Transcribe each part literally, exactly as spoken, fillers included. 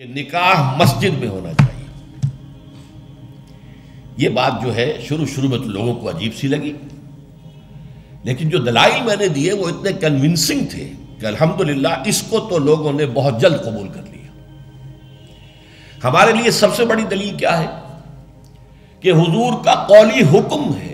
کہ نکاح مسجد میں ہونا چاہیے. یہ بات جو ہے شروع شروع میں تو لوگوں کو عجیب سی لگی، لیکن جو دلائل میں نے دیے وہ اتنے کنونسنگ تھے کہ الحمدللہ اس کو تو لوگوں نے بہت جلد قبول کر لیا. ہمارے لیے سب سے بڑی دلیل کیا ہے کہ حضور کا قولی حکم ہے،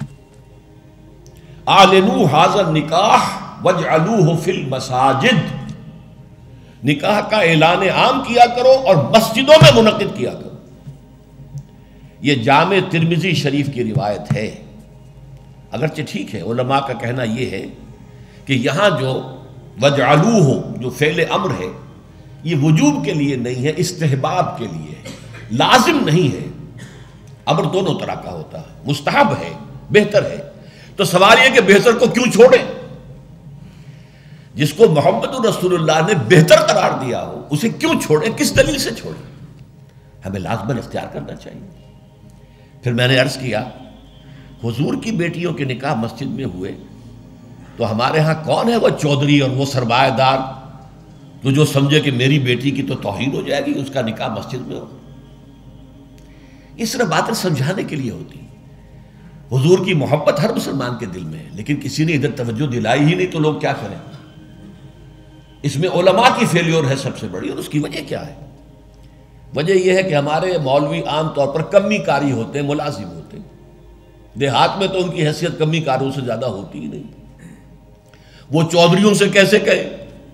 اعلنوا ھذا النکاح واجعلوہ فی المساجد. نکاح کا اعلان عام کیا کرو اور مسجدوں میں منعقد کیا کرو. یہ جامع ترمذی شریف کی روایت ہے. اگرچہ ٹھیک ہے، علماء کا کہنا یہ ہے کہ یہاں جو وجعلوہ جو فعل امر ہے یہ وجوب کے لیے نہیں ہے، استحباب کے لیے ہے، لازم نہیں ہے. امر دونوں طرح کا ہوتا ہے، مستحب ہے، بہتر ہے. تو سوال یہ کہ بہتر کو کیوں چھوڑیں؟ جس کو محمد رسول اللہ نے بہتر قرار دیا ہو اسے کیوں چھوڑیں؟ کس دلیل سے چھوڑیں؟ ہمیں لازماً اختیار کرنا چاہیے. پھر میں نے عرض کیا حضور کی بیٹیوں کے نکاح مسجد میں ہوئے تو ہمارے ہاں کون ہے وہ چودھری اور وہ سرمایہ دار تو جو سمجھے کہ میری بیٹی کی تو توہین ہو جائے گی اس کا نکاح مسجد میں ہو؟ اس طرح باتیں سمجھانے کے لیے ہوتی. حضور کی محبت ہر مسلمان کے دل میں ہے، لیکن کسی نے ادھر توجہ دلائی ہی نہیں تو لوگ کیا کریں؟ اس میں علماء کی فیلیور ہے سب سے بڑی. اور اس کی وجہ کیا ہے؟ وجہ یہ ہے کہ ہمارے مولوی عام طور پر کمی کاری ہوتے ہیں، ملازم ہوتے ہیں. دیہات میں تو ان کی حیثیت کمی کاروں سے زیادہ ہوتی ہی نہیں. وہ چودھریوں سے کیسے کہے؟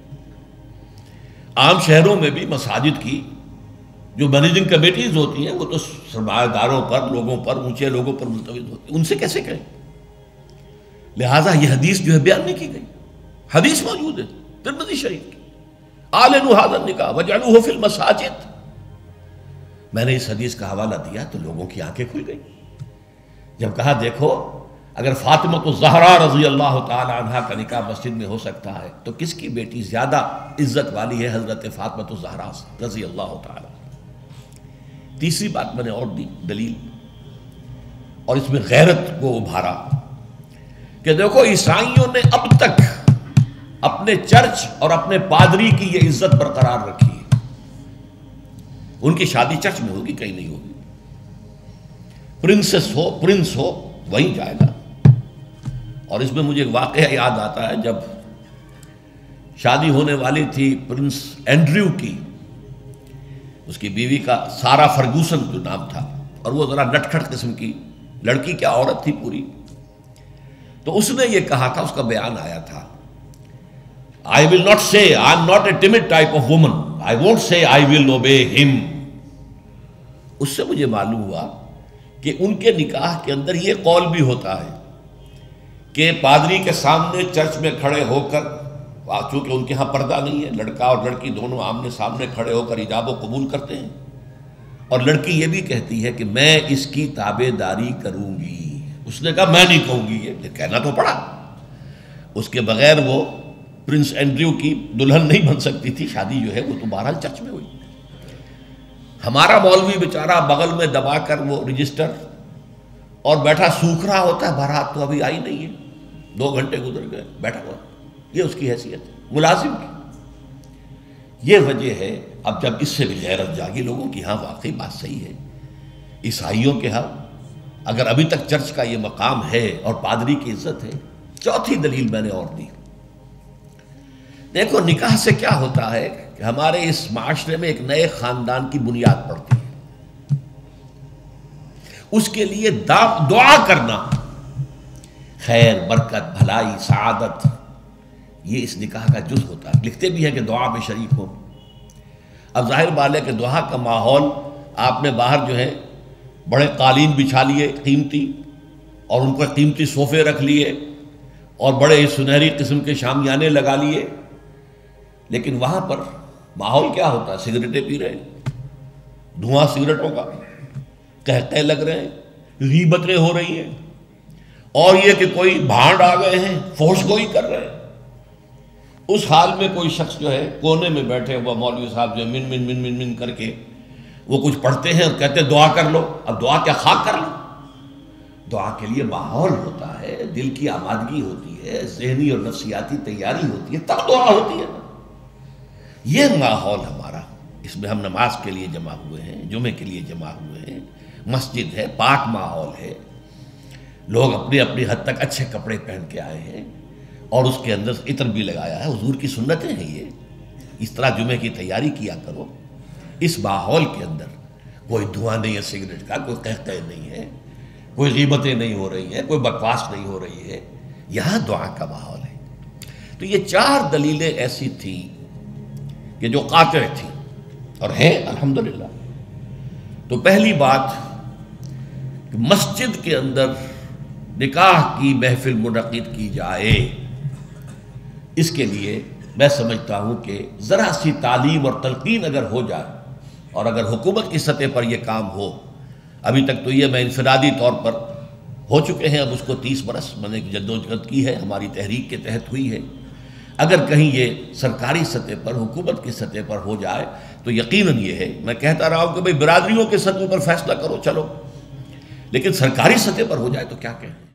عام شہروں میں بھی مساجد کی جو مینیجنگ کمیٹیز ہوتی ہیں وہ تو سرمایہ داروں پر، لوگوں پر، اونچے لوگوں پر ملتوی ہوتی ہیں، ان سے کیسے کہیں؟ لہٰذا یہ حدیث جو ہے بیان نہیں کی گئی. حدیث موجود ہے ترمذی شریف کی، اعلنوا ھذا النکاح واجعلوہ فی المساجد. میں نے اس حدیث کا حوالہ دیا تو لوگوں کی آنکھیں کھل گئی. جب کہا دیکھو اگر فاطمہ الزہرا رضی اللہ تعالی عنہا کا نکاح مسجد میں ہو سکتا ہے تو کس کی بیٹی زیادہ عزت والی ہے حضرت فاطمہ الزہرا رضی اللہ تعالی. تیسری بات میں نے اور دی دلیل، اور اس میں غیرت کو ابھارا کہ دیکھو عیسائیوں نے اب تک اپنے چرچ اور اپنے پادری کی یہ عزت برقرار رکھی ہے. ان کی شادی چرچ میں ہوگی، کہیں نہیں ہوگی. پرنسس ہو، پرنس ہو، وہیں جائے گا. اور اس میں مجھے ایک واقعہ یاد آتا ہے، جب شادی ہونے والی تھی پرنس اینڈریو کی، اس کی بیوی کا سارا فرگوسن جو نام تھا، اور وہ ذرا نٹ کھٹ قسم کی لڑکی، کیا عورت تھی پوری. تو اس نے یہ کہا تھا، اس کا بیان آیا تھا، I will not say, I am not a timid type of woman. I won't say I will obey him. اس سے مجھے معلوم ہوا کہ ان کے نکاح کے اندر یہ قول بھی ہوتا ہے کہ پادری کے سامنے چرچ میں کھڑے ہو کر، چونکہ ان کے ہاں پردہ نہیں ہے، لڑکا اور لڑکی دونوں آمنے سامنے کھڑے ہو کر ایجاب و قبول کرتے ہیں، اور لڑکی یہ بھی کہتی ہے کہ میں اس کی تابع داری کروں گی. اس نے کہا میں نہیں کہوں گی، یہ کہنا تو پڑا. اس کے بغیر وہ پرنس اینڈریو کی دلہن نہیں بن سکتی تھی. شادی جو ہے وہ تو بہرحال چرچ میں ہوئی. ہمارا مولوی بیچارہ بغل میں دبا کر وہ رجسٹر اور بیٹھا سوکھ رہا ہوتا ہے، بارات تو ابھی آئی نہیں ہے، دو گھنٹے گزر گئے، بیٹھا ہوا. یہ اس کی حیثیت ہے ملازم کی. یہ وجہ ہے. اب جب اس سے بھی غیرت جاگی لوگوں کی، ہاں واقعی بات صحیح ہے، عیسائیوں کے ہاں اگر ابھی تک چرچ کا یہ مقام ہے اور پادری کی عزت ہے. چوتھی دلیل میں نے اور دی. دیکھو نکاح سے کیا ہوتا ہے کہ ہمارے اس معاشرے میں ایک نئے خاندان کی بنیاد پڑتی ہے. اس کے لیے دعا کرنا، خیر، برکت، بھلائی، سعادت، یہ اس نکاح کا جز ہوتا ہے. لکھتے بھی ہیں کہ دعا میں شریک ہو. اب ظاہر بات ہے کہ دعا کا ماحول آپ نے باہر جو ہے بڑے قالین بچھا لیے قیمتی، اور ان پر قیمتی صوفے رکھ لیے اور بڑے سنہری قسم کے شامیانے لگا لیے، لیکن وہاں پر ماحول کیا ہوتا ہے؟ سگریٹیں پی رہے ہیں، دھواں سگریٹوں کا، قہقہے لگ رہے ہیں، غیبتیں ہو رہی ہیں، اور یہ کہ کوئی بھانڈ آ گئے ہیں، فحش گوئی کر رہے ہیں. اس حال میں کوئی شخص جو ہے کونے میں بیٹھے ہوا مولوی صاحب جو من من من من من کر کے وہ کچھ پڑھتے ہیں اور کہتے ہیں دعا کر لو. اب دعا کیا خاک کر لو؟ دعا کے لیے ماحول ہوتا ہے، دل کی آمادگی ہوتی ہے، ذہنی اور نفسیاتی تیاری ہوتی ہے، تب دعا ہوتی ہے. یہ ماحول ہمارا اس میں ہم نماز کے لیے جمع ہوئے ہیں، جمعے کے لیے جمع ہوئے ہیں، مسجد ہے، پاک ماحول ہے، لوگ اپنی اپنی حد تک اچھے کپڑے پہن کے آئے ہیں اور اس کے اندر عطر بھی لگایا ہے، حضور کی سنتیں ہیں یہ، اس طرح جمعے کی تیاری کیا کرو۔ اس ماحول کے اندر کوئی دھواں نہیں ہے سگریٹ کا، کوئی قہقہ نہیں ہے، کوئی غیبتیں نہیں ہو رہی ہیں، کوئی بکواس نہیں ہو رہی ہے، یہاں دعا کا ماحول ہے۔ تو یہ چار دلیلیں ایسی تھیں کہ جو قاطع تھیں اور ہیں الحمدللہ۔ تو پہلی بات کہ مسجد کے اندر نکاح کی محفل منعقد کی جائے، اس کے لیے میں سمجھتا ہوں کہ ذرا سی تعلیم اور تلقین اگر ہو جائے اور اگر حکومت کی سطح پر یہ کام ہو، ابھی تک تو یہ میں انفرادی طور پر ہو چکے ہیں، اب اس کو تیس برس میں نے جدوجہد کی ہے، ہماری تحریک کے تحت ہوئی ہے، اگر کہیں یہ سرکاری سطح پر حکومت کی سطح پر ہو جائے تو یقیناً یہ ہے، میں کہتا رہا ہوں کہ بھئی برادریوں کے سطح پر فیصلہ کرو چلو، لیکن سرکاری سطح پر ہو جائے تو کیا کہیں۔